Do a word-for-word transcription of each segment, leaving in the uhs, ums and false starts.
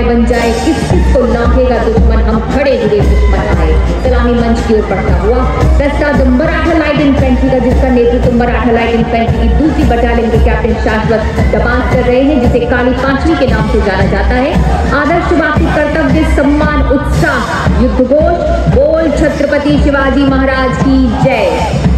बन जाए, किस किस को लांघेगा दुश्मन, हम खड़े हुए दुश्मन आए। सलामी मंच की ओर बढ़ता हुआ दस्ता द मराठा लाइट इन्फेंट्री का, जिसका नेतृत्व मराठा लाइट इन्फेंट्री की दूसरी बटालियन के कैप्टन शाश्वत दबांग कर रहे हैं, जिसे काली पांचवी के नाम से जाना जाता है। आदर्श वाक्य, कर्तव्य, सम्मान, उत्साह, युद्ध घोष, बोल छत्रपति शिवाजी महाराज की जय।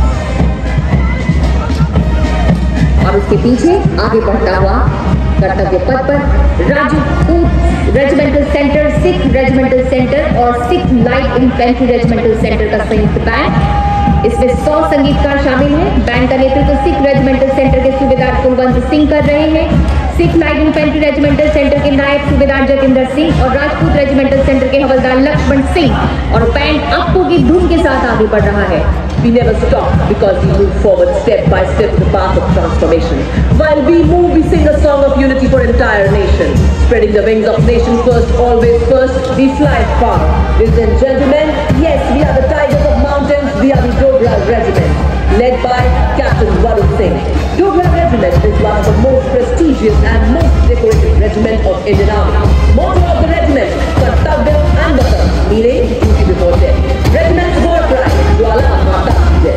और उसके पीछे आगे बढ़ता हुआ कर्तव्य पथ पर Rajput regimental centre, Sikh regimental centre और Sikh light infantry regimental centre का संयुक्त बैंड। इसमें सौ संगीतकार शामिल हैं। बैंड का नेतृत्व सिख रेजिमेंटल सेंटर के सूबेदार कुलवंत सिंह कर रहे हैं। Sikh light infantry regimental centre के नायब सूबेदार जतिंदर सिंह और राजपूत रेजिमेंटल सेंटर के हवलदार लक्ष्मण सिंह। और बैंड अप्पू की धुन के साथ आगे बढ़ रहा है। We never stop because we move forward step by step the path of transformation. While we move, we sing a song of unity for entire nation. Spreading the wings of nation first, always first, we fly far. Ladies and gentlemen, yes, we are the tigers of mountains, we are the Dogra Regiment, led by Captain Varun Singh. Dogra Regiment is one of the most prestigious and most decorated regiment of Indian Army. Motto of the regiment, Kartavya and Vatan, meaning duty before death. Regiment's war cry, Jwala Mata Jai.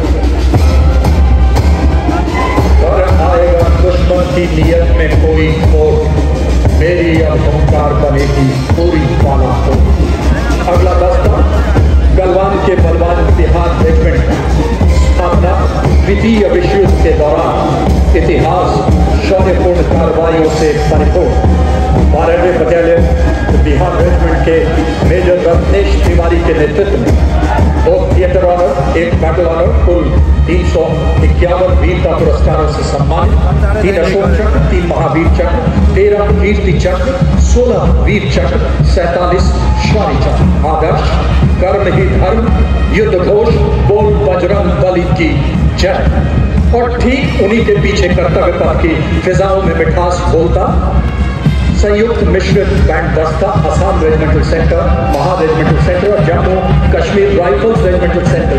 और आएगा दुश्मन की नियत में कोई खोट, मेरी अब हुंकार बनेगी पूरी पाला को। अगला दस्ता गलवान के बलवान बिहार रेजिमेंट, स्थापना द्वितीय विश्व युद्ध के दौरान इतिहास शौर्यपूर्ण कार्रवाइयों से परिपूर्ण। बारहवीं बटालियन बिहार रेजिमेंट के मेजर रत्नेश तिवारी के नेतृत्व में दो थिएटर ऑनर, एक बैटल ऑनर, कुल तीन सौ इक्यावन वीरता पुरस्कारों से सम्मानित, तीन अशोक चक्र, तीन महावीर चक्र, तेरह कीर्ति चक्र, सोलह वीर चक्र, सैतालीस शौर्य चक्र। आदर्श, कर्म ही धर्म, युद्ध घोष, बोल बजरंग बली की जय। और ठीक उन्हीं के पीछे कर्तव्य पथ की फिजाओं में मिठास बोलता संयुक्त मिश्रित बैंड दस्ता असम रेजिमेंटल सेंटर, महा रेजिमेंटल सेंटर और Jammu Kashmir rifles regimental centre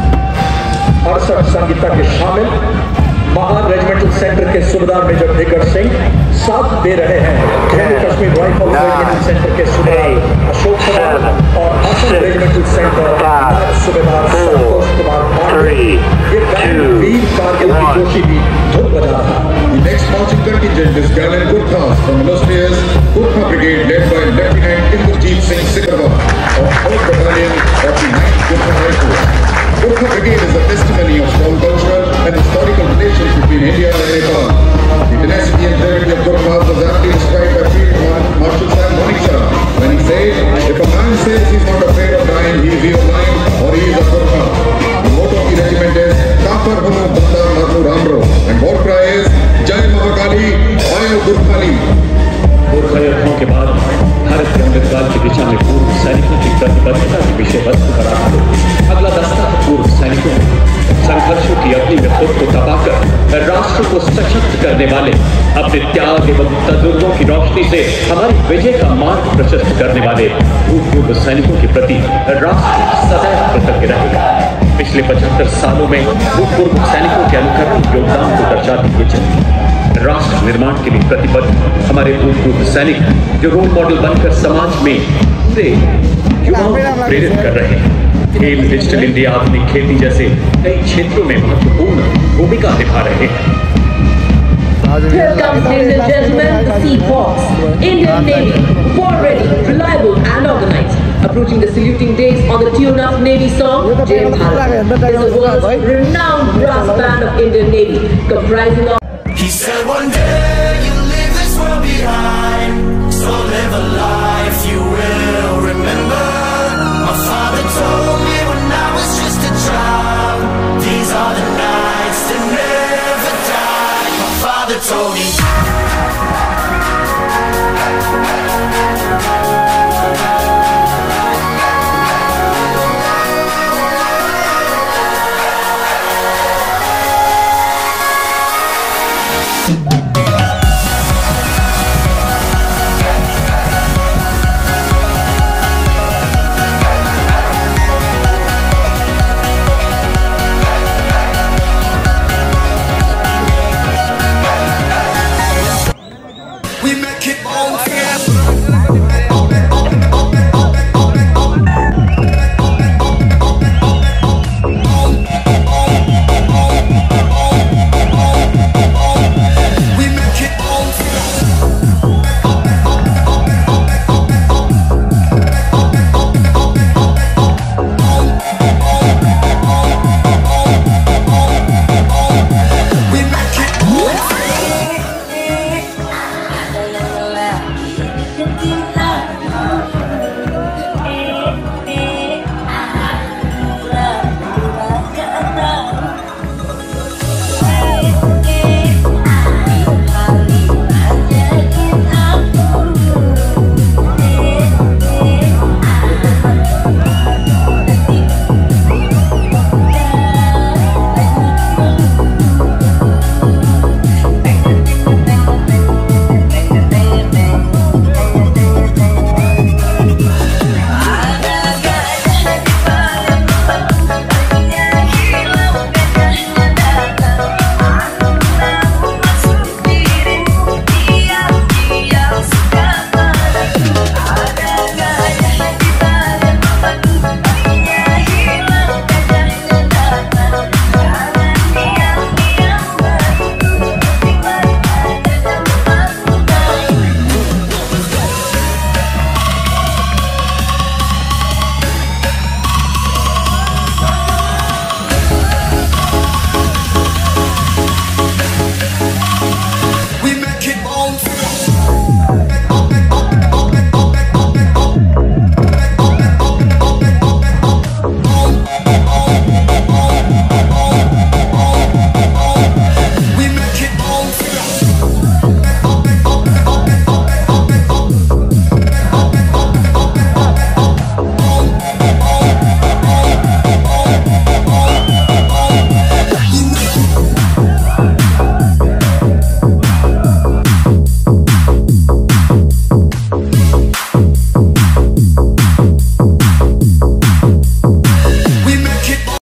का अड़सठ संगीतज्ञ शामिल। महा रेजिमेंटल सेंटर के सूबेदार मेजर दिगर सिंह साथ दे रहे हैं। Jammu Kashmir rifles regimental centre के सूबेदार अशोक कुमार और असम रेजिमेंटल सेंटर सूबेदार संतोष कुमार पांडे। ये बैंड वीर कारगिल की जोशी भी धुन बजा रहा है। The next marching contingent is gallant Gurkhas from illustrious Gurkha Brigade led by Lieutenant Inderjeet Singh Sikarwa of fourth Battalion of the ninth Gurkha Rifles. Gurkha Brigade is a testimony of strong cultural and historical relations between India and Nepal. The tenacity and bravery of Gurkhas was aptly described by Field Marshal Sam Manekshaw when he said, "If a man says he is not afraid of dying, he is either lying or he is a Gurkha." The motto of the regiment is "Kafar Hunu Banda Marnu Ramro," and war cry is "Jai Mahakali, Ayo Gurkhali." Gorkha युद्धों के बाद भारत के अमृतकाल की दिशा में पूर्व सैनिकों की प्रतिबद्धता की विषय वस्तु पर आधारित अगला दस्ता है पूर्व सैनिकों संघर्षों की अग्नि में खुद को तपाकर राष्ट्र को सशक्त करने वाले, अपने त्याग एवं तजुर्बों की रोशनी से हमारी विजय का मार्ग प्रशस्त करने वाले भूतपूर्व सैनिकों के प्रति राष्ट्र सदैव कृतज्ञ रहेगा। पिछले पचहत्तर सालों में भूतपूर्व सैनिकों के अनुकरण योगदान को दर्शाती ये चलती राष्ट्र निर्माण के लिए प्रतिबद्ध हमारे भूतपूर्व सैनिक जो रोल मॉडल बनकर समाज में पूरे युवाओं को प्रेरित कर रहे हैं। खेल, डिजिटल इंडिया, आधुनिक खेती जैसे कई क्षेत्रों में महत्वपूर्ण भूमिका निभा रहे हैं। Here comes, ladies and gentlemen, the Seahawks, Indian Navy, war ready, reliable and organized. Approaching the saluting days on the tune of Navy song, Jai Bharat. Is the world's renowned brass band of Indian Navy, comprising of He said one